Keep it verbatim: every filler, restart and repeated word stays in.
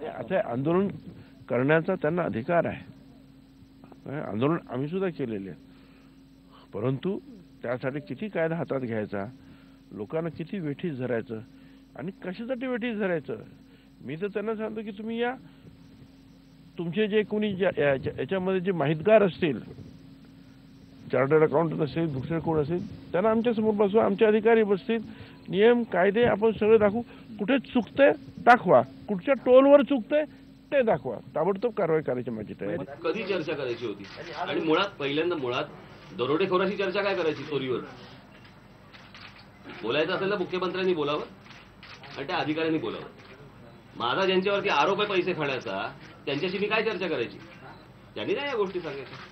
आता आंदोलन करण्याचा त्यांना अधिकार आहे, आंदोलन आम्ही सुद्धा केलेले आहे, परंतु त्यासाठी किती कायदा हातात घ्यायचा, लोकांना किती वेठीस धरायचं आणि कशासाठी वेठीस धरायचं. मी तर त्यांना सांगतो की तुम्ही या, तुमचे जे कोणी याच्यामध्ये जे माहितगार असतील, चार्टर्ड अकाउंटंट असेल, दुसरे कोण असेल, त्यांना आमच्या समोर बसवा, आमचे अधिकारी बसतील, नियम कायदे आपण सगळे दाखवू, कुठे चुकते दाखवा, कुठच्या टोलवर चुकते ते दाखवा, ताबडतोब कारवाई करायची माझी तयारी. कधी चर्चा करायची होती आणि मुळात पहिल्यांदा मुळात दरोडेखोराशी चर्चा काय करायची, चोरीवर बोलायचं असेल तर मुख्यमंत्र्यांनी बोलावं आणि त्या अधिकाऱ्यांनी बोलावं. माझा ज्यांच्यावरती आरोप आहे पैसे खाण्याचा, त्यांच्याशी मी काय चर्चा करायची, त्यांनी नाही या गोष्टी सांगायच्या.